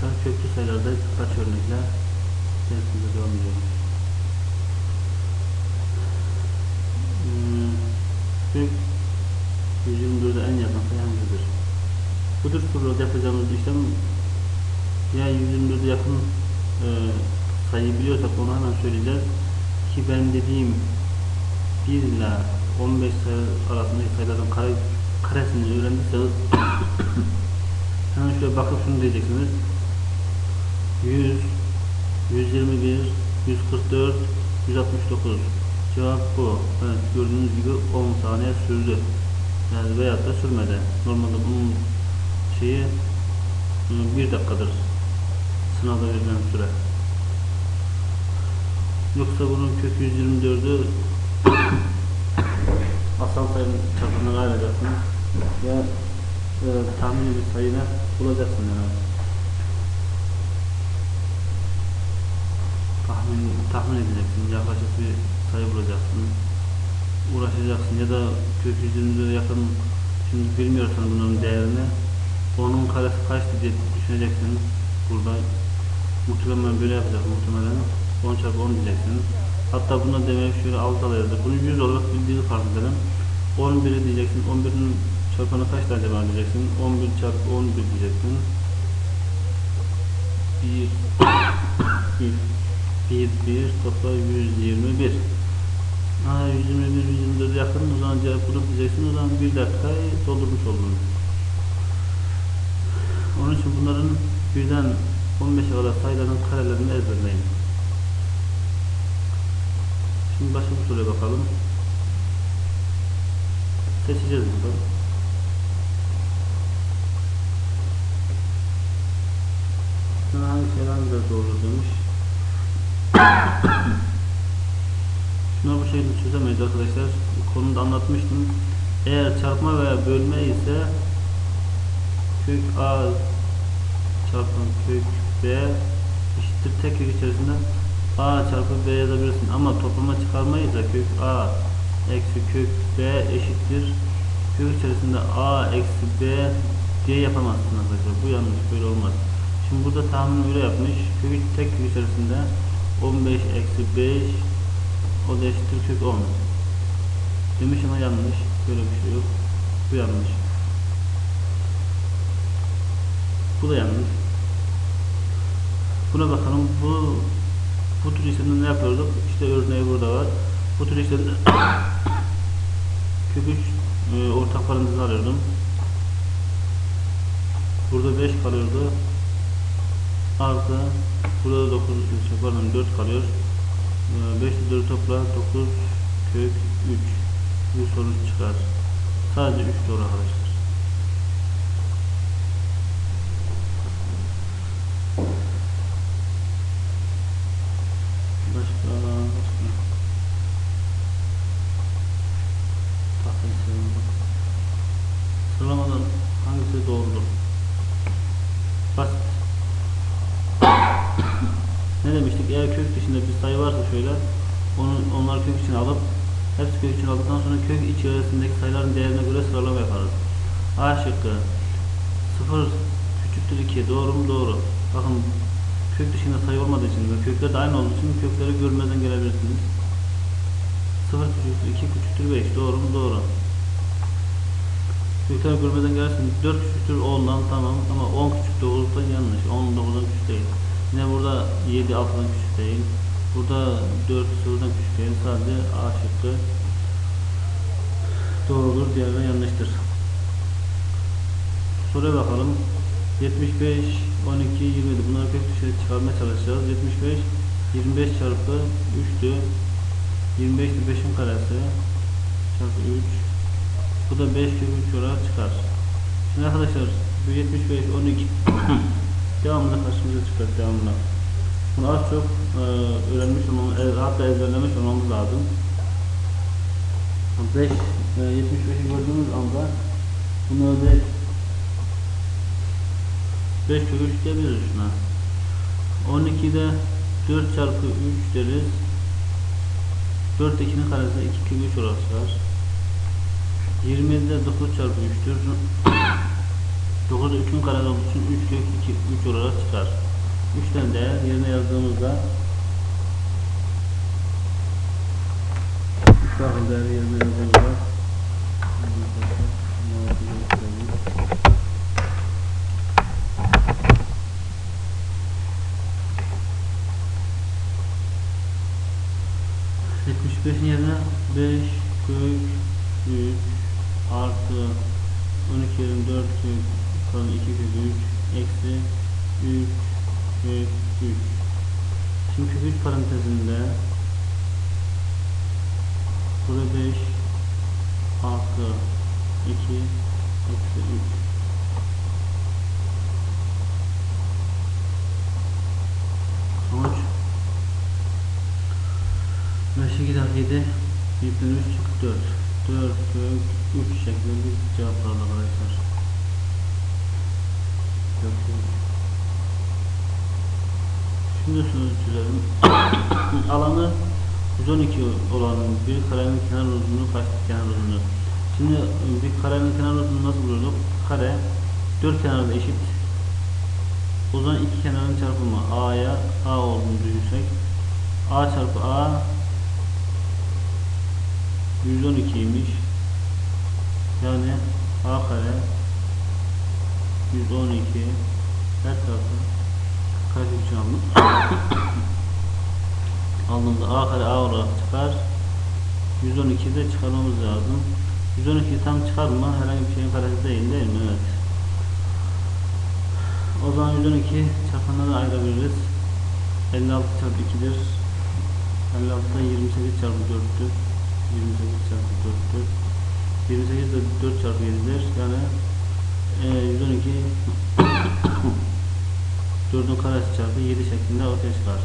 arkadaşlar. Köklü sayılarda birkaç örnekle dersimize devam ediyoruz. Kök 124'e en yakın sayı hangisidir? Bu tür sorularda yapacağımız işlem ya 124'e yakın sayıyı biliyorsak onu hemen söyleyeceğiz ki ben dediğim 1 ile 15 sayı arasındaki sayıların karesini öğrendiyseniz hemen şöyle bakıp şunu diyeceksiniz: 100, 121, 144, 169. Cevap bu. Evet, gördüğünüz gibi 10 saniye sürdü. Yani veyahut da sürmedi. Normalde bunun şeyi 1 dakikadır. Sınavda verilen süre. Yoksa bunun kök 124'ü asal sayının çarpımına ayıracaksınız ve tahmini bir sayıyla bulacaksın yani. Tahmin edeceksin, yaklaşık bir sayı bulacaksın, uğraşacaksın ya da kök 124'e yakın, şimdi bilmiyorsan bunun değerini, onun karesi kaçtı diye düşüneceksin. Burada muhtemelen böyle yapacak, muhtemelen 10 çarpı 10 diyeceksin. Hatta buna demek şöyle alt alıyordur. Bunu 100 olarak bildiğini fark edelim. 11'i diyeceksin. 11'in çarpanı kaç tane acaba diyeceksin. 11 çarpı 11 diyeceksin. 1 topla 121. 121 124'e yakın, o zaman cevap bulup diyeceksin. O zaman 1 dakikayı doldurmuş oldun. Onun için bunların birden 15'e kadar sayıların karelerini ezberleyin. Şimdi başka bir soruya bakalım. Seçeceğiz burada. Sonra hangi şeyler hangisi doğru demiş. Şuna bu şekilde çözemeyiz arkadaşlar. Konuda anlatmıştım. Eğer çarpma veya bölme ise kök A çarpı kök B eşittir tek kök içerisinde A çarpı B yazabilirsin. Ama toplama çıkarmayı da kök A eksi kök B eşittir kök içerisinde A eksi B diye yapamazsın arkadaşlar. Bu yanlış, böyle olmaz. Şimdi burada tahmin öyle yapmış. Tek kök içerisinde 15 eksi 5 o da eşittir kök 10 demiş ama yanlış. Böyle bir şey yok. Bu yanlış. Bu da yanlış. Buna bakalım. Bu tür işlemde ne yapıyorduk? İşte örneği burada var. Bu tür işlemde kök 3 ortak parantezini alıyordum. Burada 5 kalıyordu. Artı burada 9 pardon 4 kalıyor. 5 ile 4 topla 9 kök 3. Bu sonuç çıkar. Sadece 3 doğru arkadaşlar. Başka sıralamadan hangisi doğrudur? Basit. Ne demiştik? Eğer kök dışında bir sayı varsa şöyle, onları kök içine alıp hepsi kök içine aldıktan sonra kök içerisindeki sayıların değerine göre sıralama yaparız. A şıkkı 0 küçüktür 2 doğru mu? Doğru. Bakın kök dışında sayı olmadığı için ve kökler de aynı olduğu için kökleri görmeden gelebilirsiniz. 0 küçüktür 2 küçüktür 5 doğru mu? Doğru. Kökleri görmeden gelirsiniz. 4 küçüktür 10'dan, tamam, ama 10 küçüktür 9'dan yanlış. 10 9'dan küçük değil. Yine burada 7 6'dan küçük değil. Burada 4 0'dan küçük değil. Sadece A şıkkı doğrudur, diğerleri yanlıştır. Soruya bakalım. 75 12 27 bunları kök dışarı çıkarmaya çalışacağız. 75 25 çarpı 3'tü. 25 de 5'in karesi çarpı 3. Bu da 5 kök 3 olarak çıkar. Şimdi arkadaşlar bu 75 12 devamlı karşımıza çıkar, devamlı. Bunu az çok öğrenmiş olmamız, hatta ezberlemiş olmamız lazım. 75'i gördüğümüz anda bunu da 5 kök 3 diyebiliriz şuna. 12'de 4 çarpı 3 deriz. 4 2'nin karesi 2 kök 3 olarak çıkar. 20'de 9 çarpı 3'tür. 9'da 3'ün karesi olduğu için 3 kök 2 3 olarak çıkar. 3'ten değer yerine yazdığımızda 3 farklı değeri yerine yazdığımızda 75'in yerine 5 kök 3 artı 12 yerine 4 kök kalan 2 kök 3 eksi 3 kök 3. Şimdi kök 3 parantezinde burada 5 artı 2 eksi 3. Sonuç 5 2 daha 7 1'den 3 çıktı 4. 4 kök 3 şeklinde bir cevap var arkadaşlar. 4 kök. Şimdi şunu çözelim. Alanı 112 olan bir karenin kenar uzunluğu kaçtır kenar uzunluğu? Şimdi bir karenin kenar uzunluğu nasıl buluyorduk? Kare 4 kenarda eşit. O zaman iki kenarın çarpımı A'ya A olduğunu düşünsek A çarpı A 112'ymiş. Yani A kare 112 her tarafı kaç için aldım. Aldığımda A kare A olarak çıkar. 112'de çıkarmamız lazım. 112 tam çıkar mı? Herhangi bir şeyin karesi değil mi? Evet. O zaman 112 çarpanları ayırabiliriz. 56 çarpı 2'dir. 56'dan 28 çarpı 4'tür. 28 çarpı 4'tür. 28 de 4 çarpı 7'dir. Yani 112 4'ün karesi çarpı 7 şeklinde ortaya çıkar.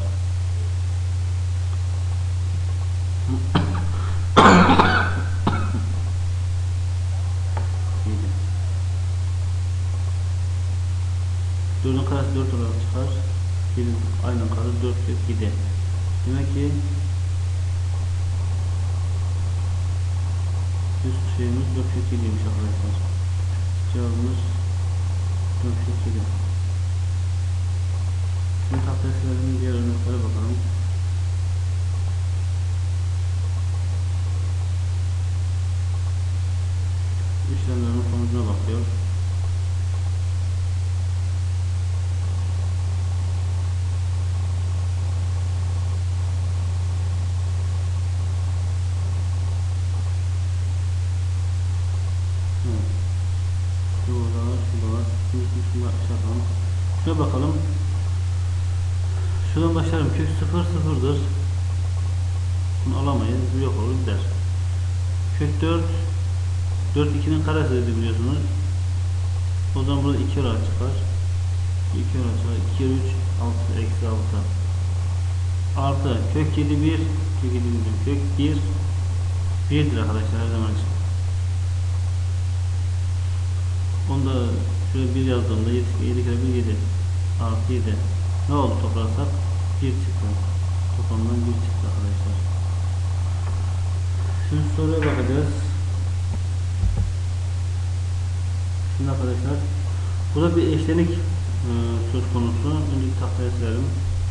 Dördün karesi 4 olarak çıkar. 7 aynen karesi 4 kök 7. Demek ki üst şeyimiz 4 kök 7'ymiş arkadaşlar. Cevabımız 4 kök 7. Şimdi tahtaya silelim, diğer örneklere bakalım. İşlemlerin sonucuna bakıyor. Şuna bakalım. Şuradan başlarım. Kök 0 sıfırdır. Bunu alamayız. Bu yok olur gider. Kök 4 4 2'nin karesi dedi biliyorsunuz. O zaman burada 2 olarak çıkar. 2 olarak çıkar. 2 3 6 eksi 6 artı kök 7 1 kök 7 kök 1 1'dir arkadaşlar her zaman için. Onu da şöyle 1 yazdığımda 7 kere 1 7 artı 7 ne oldu toplarsak 1 çıktı. Toplamdan 1 çıktı arkadaşlar. Şimdi soruya bakacağız. Şimdi arkadaşlar burada bir eşlenik söz konusu. Önce bir tahtaya silelim.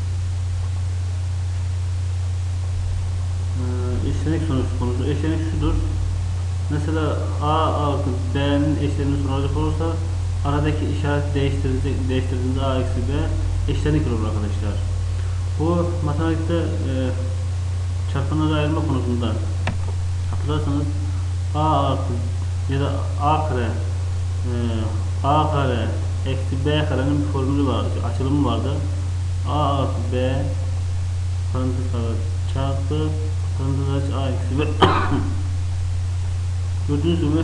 Eşlenik sonuç konusu. Eşlenik şudur. Mesela A artı B'nin eşlerini soracak olursa aradaki işaret değiştirdiğinde A eksi B eşlenik olur arkadaşlar. Bu matematikte çarpanları ayırma konusunda hatırlarsanız A artı ya da A kare A kare eksi B karenin bir formülü vardı, açılımı vardı. A artı B parantez kare çarpı parantez aç A eksi B. Gördüğünüz gibi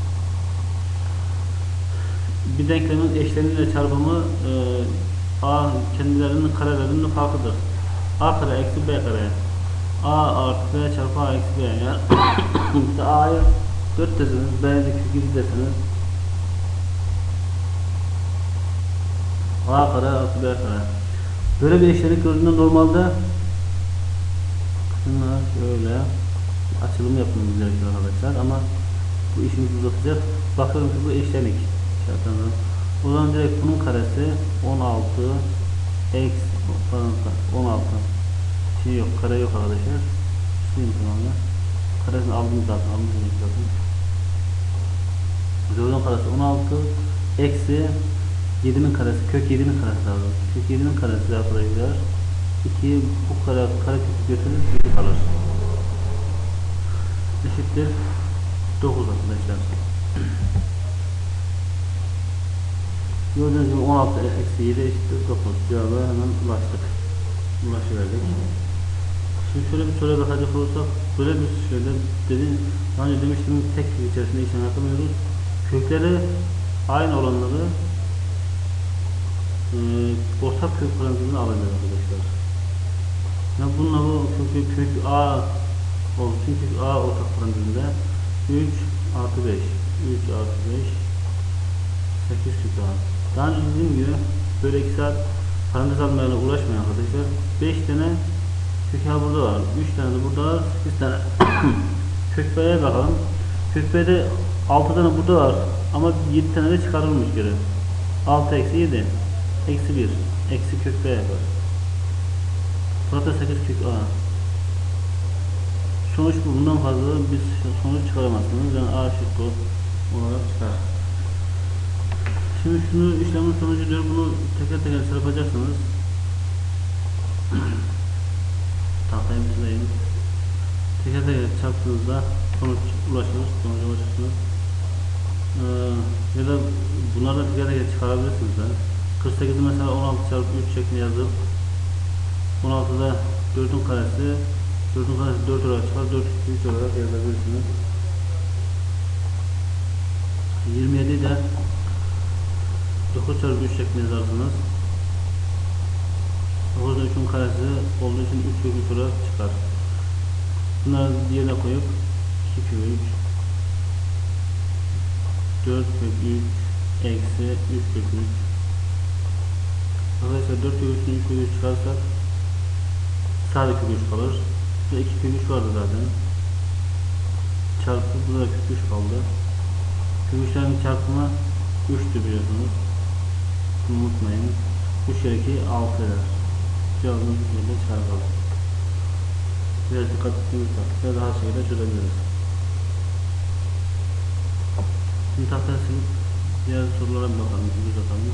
bir denklemin eşleniyle çarpımı A kendilerinin karelerinin farkıdır. A kare eksi B kare A artı B çarpı A eksi B yani işte A'ya 4 deseniz B'ye de 7 deseniz A kare artı B kare. Böyle bir eşlenik gördüğünde normalde şunlar şöyle açılım yapmamız gerekiyor arkadaşlar ama bu işimizi uzatacak. Bakıyorum ki bu eşlenik. O zaman direkt bunun karesi 16 eksi 16 şey yok, kare yok arkadaşlar. Sileyim tamamen. Karesini aldım zaten, aldım zaten. 4'ün karesi 16 eksi 7'nin karesi, kök 7'nin karesi lazım. Kök 7'nin karesi arkadaşlar 2, bu kare kökü götürür, 7 kalır. Eşittir 9 arkadaşlar. Gördüğünüz gibi 16 eksi 7 eşittir 9. Cevabı hemen ulaşıverdik. Şimdi şöyle bir soruya bakacak olursak, böyle bir şeyde daha önce demiştim, tek kök içerisinde işlem yapamıyoruz. Kökleri aynı olanları ortak kök parantezine alacağız arkadaşlar. Yani bununla bu kök A olsun, kök A ortak parantezinde 3 artı 5 artı 5 8 kök A. Daha önce dediğim gibi böyle 2 saat parantez almayla uğraşmayın arkadaşlar. 5 tane kök A burada var, 3 tane de burada var, 8 tane kök B'ye bakalım. Kök B'de 6 tane burada var ama 7 tane de çıkarılmış geri. 6 eksi 7 eksi 1 eksi kök B yapar. Burada 8 kök A. Sonuç bu. Bundan fazla biz sonuç çıkaramazsınız. Yani A şıkkı olarak çıkar. Şimdi şunu işlemin sonucu diyor. Bunu teker teker çarpacaksınız. Tahtayı bitireyim. Teker teker çarptığınızda sonuca ulaşırsınız. Ya da bunları da teker teker çıkarabilirsiniz de. 48'i mesela 16 çarpı 3 şeklinde yazıp 16'da 4'ün karesi 4 olarak çıkar, 4 3 olarak yazabilirsiniz. 27'yi de 9 çarpı 3 şeklinde yazarsınız. 9'da 3'ün karesi olduğu için 3 kök 3 olarak çıkar. Bunları diğerine koyup 2 kök 3 4 kök 3 eksi 3 kök 3. Arkadaşlar 4 kök 3'ün 3 kök 3 çıkarsak sadece kök 3 kalır. Ve 2 kök 3 vardı zaten. Çarpı burada kök 3 kaldı. Kök 3'lerin çarpımı 3'tü biliyorsunuz. Bunu unutmayın. 3 kere 2 6 eder. Cevabımız bu şekilde çıkartalım. Biraz dikkat ettiğimiz takdirde daha şekilde çözebiliriz. Şimdi tahtaya silip diğer sorulara bir bakalım. Göz atalım.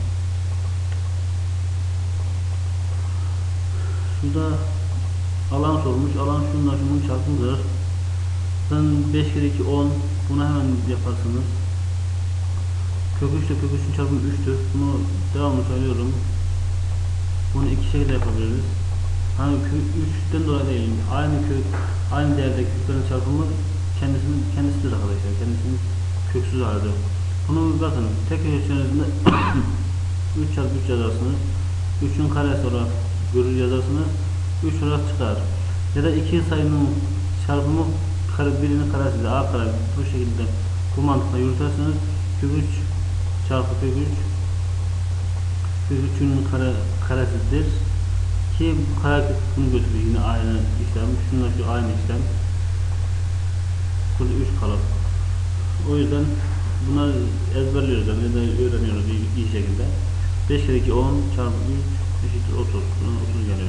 Şurada alan sormuş. Alan şununla şunun çarpımıdır. Zaten 5 kere 2 10. Bunu hemen yaparsınız. Kök 3 ile kök 3'ün çarpımı 3'tür. Bunu devamlı söylüyorum. Bunu iki şekilde yapabiliriz. Hani kök 3'ten dolayı değil. Aynı değerde köklerin çarpımı kendisidir arkadaşlar. Kendisinin köksüz halidir. Bunu bakın tek kök içerisinde 3 çarpı 3 yazarsınız. 3'ün karesi olarak görür yazarsınız. 3 olarak çıkar. Ya da iki sayının çarpımı birinin karesidir. A kare bu şekilde bu mantıkla yürüterseniz kök 3 çarpı kök 3 kök 3'ün karesidir ki bu kare bunu götürüyor. Yine aynı işlem. Şununla şu aynı işlem. Burada 3 kalır. O yüzden bunları ezberliyoruz yani, ya da öğreniyoruz iyi şekilde. 5 kere 2 10 çarpı 3 eşittir 30. Buradan 30 geliyor.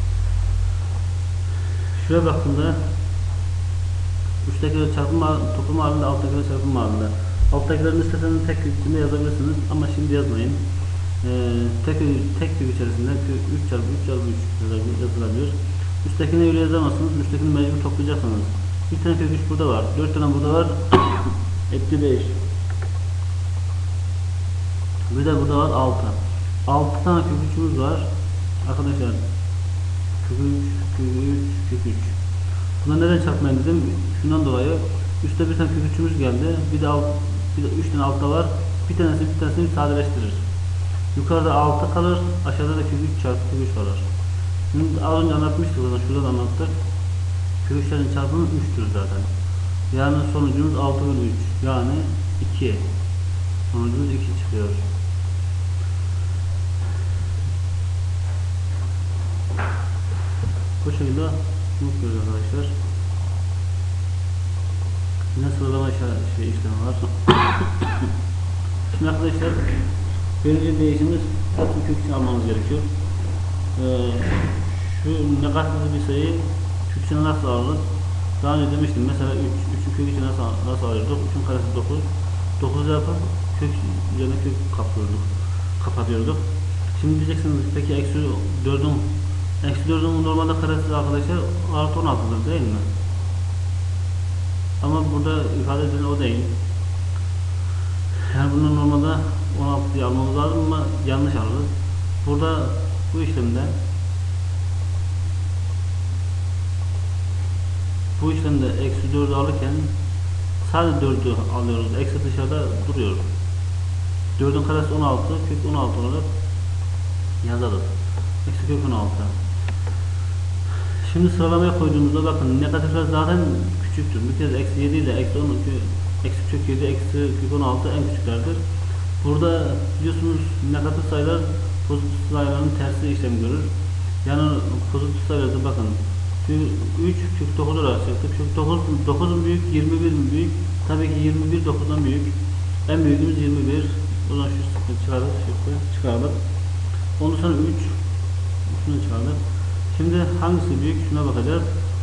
Şuraya baktığımda üsttekiler çarpım toplam halinde, alttakiler çarpım halinde. Alttakilerin isteseniz tek kök içinde yazabilirsiniz ama şimdi yazmayın. Tek kök içerisinde 3 çarpı 3 çarpı 3 yazılabilir. Üsttekine öyle yazamazsınız. Üsttekini mecbur toplayacaksınız. Bir tane kök 3 burada var. 4 tane burada var. Etti 5. Bir de burada var 6. 6 tane kök 3'ümüz var. Arkadaşlar kök 3. Buna neden çarpmayın dedim? Şundan dolayı üstte bir tane kök 3'ümüz geldi. Bir de 3 tane altta var. Bir tanesini sadeleştirir. Yukarıda 6 kalır. Aşağıda da kök 3 çarpı kök 3 kalır. Şimdi az önce anlatmıştık. Şurada anlattık. Kök 3'lerin çarpımı 3'tür zaten. Yani sonucumuz 6 bölü 3. Yani 2. Sonucumuz 2 çıkıyor. Bu şekilde unutmuyoruz arkadaşlar. Yine sıralama işlemi var. Şimdi arkadaşlar Birinci değişimiz hepsini kök içine almamız gerekiyor. Şu negatif bir sayı kök içine nasıl alınır? Daha önce demiştim. Mesela 3'ün kök içine nasıl alıyorduk? 3'ün karesi 9. 9 yapıp kök üzerine kök kapatıyorduk. Şimdi diyeceksiniz peki eksi 4'ün normalde karesi arkadaşlar artı 16'dır değil mi? Ama burada ifade edilen o değil. Yani bunu normalde 16'yı almamız lazım ama yanlış alırız. Burada bu işlemde eksi 4'ü alırken sadece 4'ü alıyoruz. Eksi dışarıda duruyor. 4'ün karesi 16, kök 16 olarak yazarız. Eksi kök 16. Şimdi sıralamaya koyduğumuzda bakın negatifler zaten küçüktür. Bir kez eksi 7 ile eksi 10, eksi kök 7, eksi kök 16 en küçüklerdir. Burada biliyorsunuz negatif sayılar pozitif sayıların tersi işlem görür. Yani pozitif sayılarda bakın 3 kök 9 olarak çıktı. Kök 9 mu büyük, 21 mi büyük? Tabii ki 21 9'dan büyük. En büyüğümüz 21. O zaman şu çıkardık. Ondan sonra 3 şunu çıkardık. Şimdi hangisi büyük? Şuna bakacağız.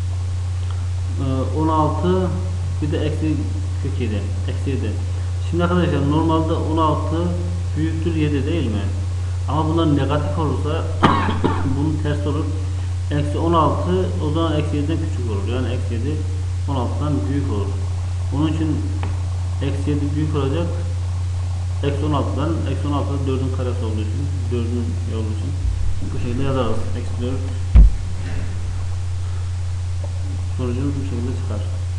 16 bir de eksi kök 7. Eksi 7. Şimdi arkadaşlar normalde 16 büyüktür 7 değil mi? Ama bunlar negatif olursa bunun tersi olur. Eksi 16 o zaman eksi 7'den küçük olur. Yani eksi 7 16'dan büyük olur. Onun için eksi 7 büyük olacak. Eksi 16'dan eksi 16'da 4'ün karesi olduğu için 4'ün olduğu için bu şekilde yazarız. Eksi 4 sonucumuz bu şekilde çıkar.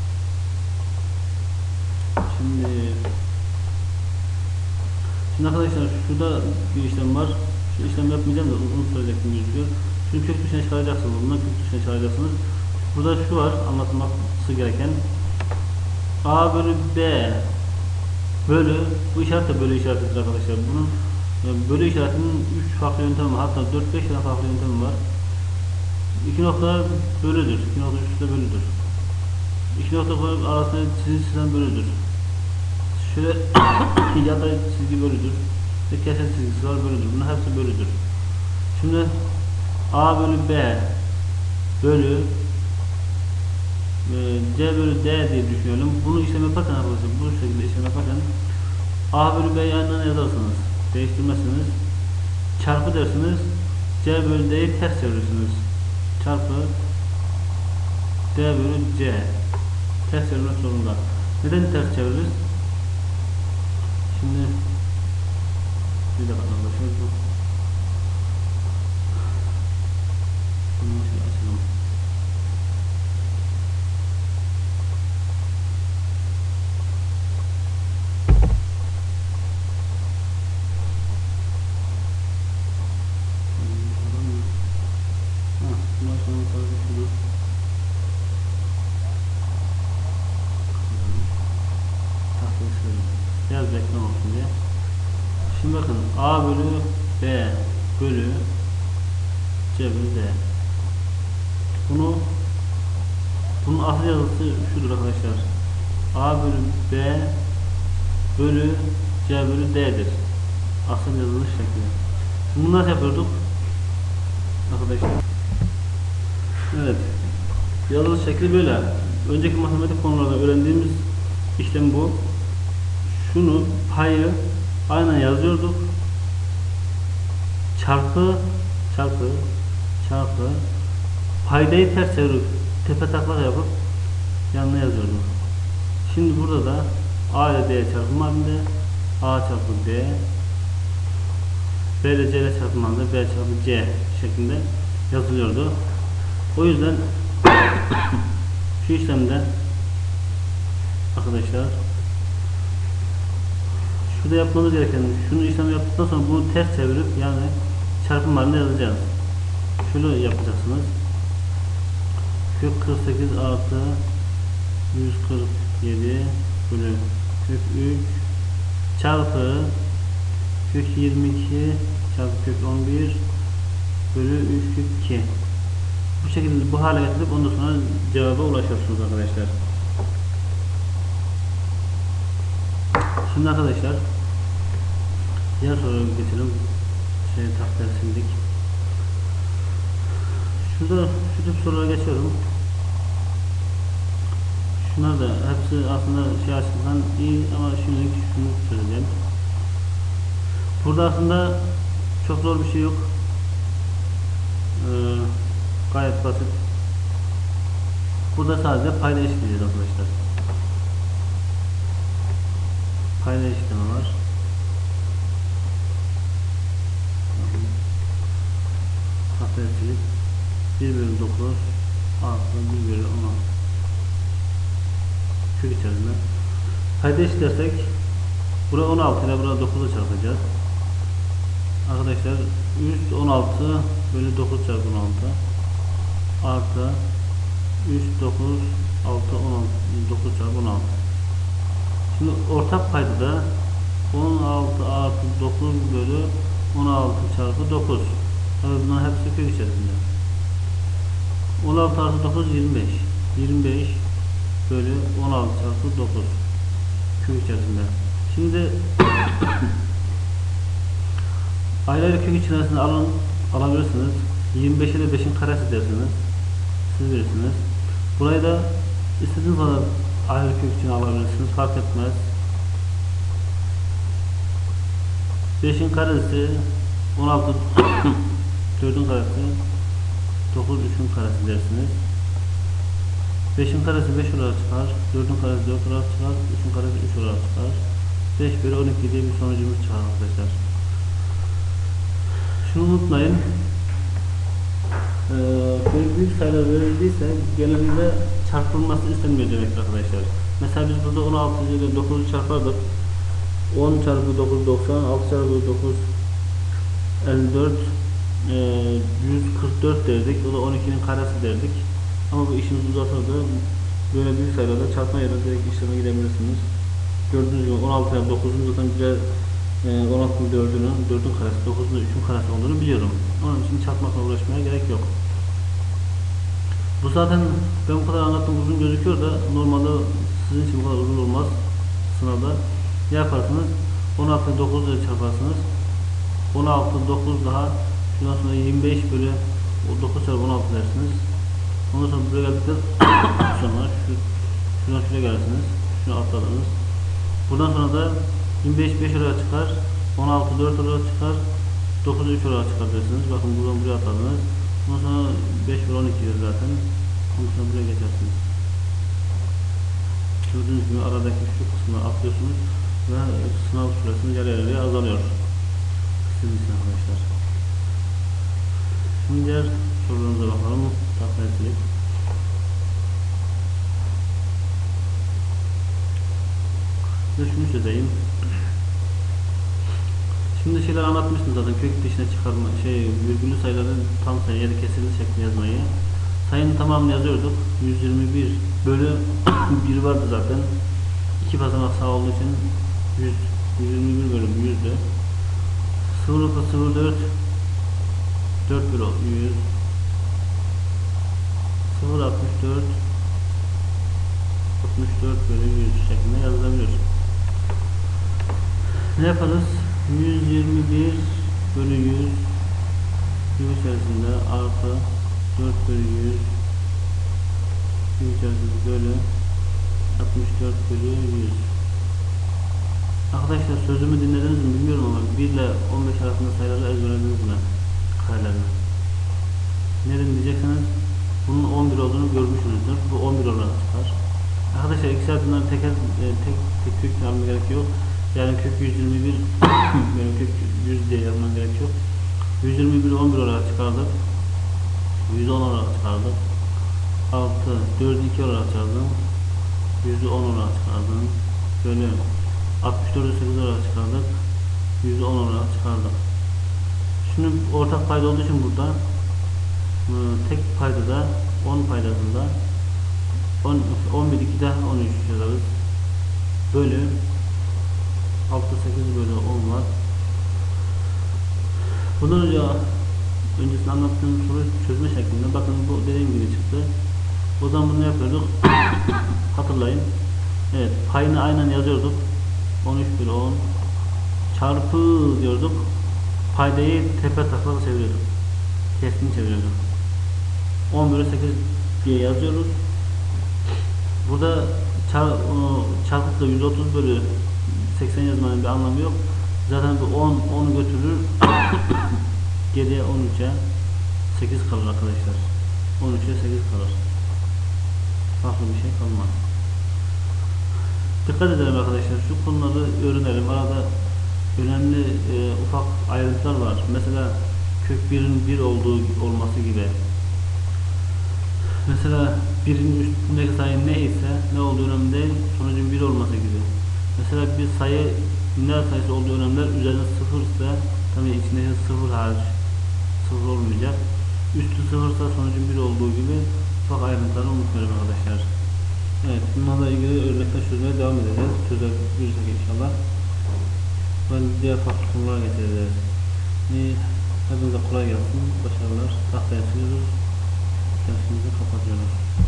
Şimdi arkadaşlar şurada bir işlem var. Şu işlem yapmayacağım da uzun sürecektim gözüküyor. Şimdi kök dışına çıkaracaksınız. Bundan kök dışına çıkaracaksınız. Burada şu var anlatılması gereken. A bölü B bölü, bu işaret de bölü işaretidir arkadaşlar. Bunun bölü işaretinin 3 farklı yöntemi var. Hatta 4-5 tane farklı yöntemi var. 2 nokta bölüdür. 2 nokta üstte bölüdür. 2 nokta arasında çizgi çizen bölüdür. Şöyle yatay çizgi bölüdür. Ve keser çizgisi var bölüdür. Bunun hepsi bölüdür. Şimdi A bölü B bölü C bölü D diye düşünelim. Bunu işlem yaparken arkadaşlar bu şekilde işlem yaparken A bölü B yanına yazarsınız. Değiştirmezsiniz. Çarpı dersiniz. C bölü D'yi ters çevirirsiniz. Çarpı D bölü C. Ters çevirmek zorunda. Neden ters çeviririz? Şimdi bir dakika arkadaşlar bu. Bunu açalım. Biraz reklam olsun diye. Şimdi bakın A bölü B bölü C bölü D. Bunun asıl yazısı şudur arkadaşlar. A bölü B bölü C bölü D'dir. Asıl yazılış şekli. Şimdi bunu nasıl yapıyorduk? Arkadaşlar. Evet. Yazılış şekli böyle. Önceki matematik konularda öğrendiğimiz işlem bu. Şunu payı aynen yazıyorduk. Çarpı paydayı ters çevirip tepe taklak yapıp yanına yazıyorduk. Şimdi burada da A ile D çarpım halinde A çarpı D B ile C ile çarpım halinde B çarpı C şeklinde yazılıyordu. O yüzden şu işlemde arkadaşlar şurada yapmamız gereken şunu işlem yaptıktan sonra bunu ters çevirip yani çarpım halinde yazacağız. Şöyle yapacaksınız. Kök 48 artı 147 bölü kök 3 çarpı kök 22 çarpı kök 11 bölü 3 kök 2. Bu şekilde bu hale getirip ondan sonra cevaba ulaşıyorsunuz arkadaşlar. Şimdi arkadaşlar Diğer soruya geçelim. Tahtaya sildik. Şurada şu tip sorulara geçiyorum. Şunlar da hepsi aslında açısından iyi ama şimdilik şunu çözeceğim. Burada aslında çok zor bir şey yok. Gayet basit. Burada sadece payda işleyeceğiz arkadaşlar. Payda işlemi var. Tahtaya silip 1 bölü 9 artı 1 bölü 16 kök içerisinde. Payda işlersek buraya 16 ile buraya 9'a çarpacağız. Arkadaşlar 116 bölü 9 çarpı 16 artı 3 9 6 16 9 çarpı 16. Şimdi ortak paydada 16 artı 9 bölü 16 çarpı 9. Tabii bunların hepsi kök içerisinde. 16 artı 9 25. 25 bölü 16 çarpı 9 kök içerisinde. Şimdi ayrı ayrı kök içerisinde alabilirsiniz. 25 ile 5'in karesi dersiniz. Siz bilirsiniz. Burayı da istediğiniz kadar ayrı kök içine alabilirsiniz. Fark etmez. 5'in karesi 16 4'ün karesi 9 3'ün karesi dersiniz. 5'in karesi 5 olarak çıkar. 4'ün karesi 4 olarak çıkar. 3'ün karesi 3 olarak çıkar. 5 bölü 12 diye bir sonucumuz çıkar arkadaşlar. Şunu unutmayın. Böyle büyük sayılar verildiyse genelde çarpılması istenmiyor demektir arkadaşlar. Mesela biz burada 16 ile 9'u çarpardık. 10 çarpı 9 90, 6 çarpı 9 54, 144 derdik. O da 12'nin karesi derdik. Ama bu işimizi uzatırdı. Böyle büyük sayılarda çarpma yerine direkt işleme gidebilirsiniz. Gördüğünüz gibi 16 ile 9'un zaten bize 16'ın 4'ün karesi, 9'un 3'ün karesi olduğunu biliyorum. Onun için çarpmakla uğraşmaya gerek yok. Bu zaten ben bu kadar anlattığım uzun gözüküyor da normalde sizin için bu kadar uzun olmaz. Sınavda ne yaparsınız? 16 ile 9 ile çarparsınız. 16 9 daha şundan sonra 25 bölü 9 çarpı 16 dersiniz. Ondan sonra buraya geldikten sonra şuradan şuraya gelirsiniz. Şunu atladınız. Buradan sonra da 25 5 olarak çıkar. 16 4 olarak çıkar. 9 3 olarak çıkar dersiniz. Bakın buradan buraya atladınız. Ondan sonra 5 bölü 12 zaten. Ondan sonra buraya geçersiniz. Gördüğünüz gibi aradaki şu kısmı atlıyorsunuz ve sınav süresiniz yarı azalıyor. Sizin için arkadaşlar. Şimdi diğer sorularımıza bakalım. Tahtaya silip. Ve şunu çözeyim. Şimdi şeyler anlatmıştım zaten, kök dışına çıkarma, virgüllü sayıların tam sayı ya da kesirli şeklinde yazmayı. Sayının tamamını yazıyorduk. 121 bölü 1 vardı zaten. 2 basamak sağ olduğu için 121 bölü 100'dü. 0.04 4 bölü 100 0.64 64 bölü 100 şeklinde yazılabilir. Ne yaparız? 121 bölü 100 100 içerisinde artı 4 bölü 100 100 içerisinde bölü 64 bölü 100. Arkadaşlar sözümü dinlediniz mi bilmiyorum ama 1 ile 15 arasında sayıları ezberlediniz mi? Karelerini. Neden diyecekseniz bunun 11 olduğunu görmüşsünüzdür. Bu 11 olarak çıkar. Arkadaşlar ikisi bunları tek kök almaya gerek yok. Yani kök 121 benim kök 100 diye yazmam gerek yok. 121 11 olarak çıkardık. 110 olarak çıkardık. 6 4 2 olarak çıkardım. 110 olarak çıkardım. Böyle 64 8 olarak çıkardık. 110 olarak çıkardık. Şimdi ortak payda olduğu için burada tek paydada 10 paydasında 11 2'de 13 yazarız. Bölü 6 8 bölü 10 var. Bundan önce öncesinde anlattığım soru çözme şeklinde bakın bu dediğim gibi çıktı. O zaman bunu yapıyorduk. Hatırlayın. Evet, payını aynen yazıyorduk. 13 bölü 10 Çarpı diyorduk. Paydayı tepe taklak çeviriyorduk. Tersini çeviriyorduk. 10 bölü 8 diye yazıyoruz. Burada çarpıp da 130 bölü 80 yazmanın bir anlamı yok. Zaten bu 10'u götürür. Geriye 13'e 8 kalır arkadaşlar. 13'e 8 kalır. Farklı bir şey kalmaz. Dikkat edelim arkadaşlar. Şu konuları öğrenelim. Arada önemli ufak ayrıntılar var. Mesela kök 1'in 1 olması gibi. Mesela birin üstündeki sayı ne ise ne olduğu önemli değil, sonucun 1 olması gibi. Mesela bir sayı lineer sayısı olduğu önemliler, üzerinde 0 ise tabii içindeki 0 hariç 0 olmayacak. Üstü 0 ise sonucun 1 olduğu gibi ufak ayrıntıları unutmayalım arkadaşlar. Evet, bunlarla ilgili örnekler çözmeye devam edeceğiz. Çözebilirsek inşallah. Ben diğer farklı konulara getireceğiz. Hepinize kolay gelsin. Başarılar. Tahtaya siliyoruz. Dersimizi kapatıyoruz.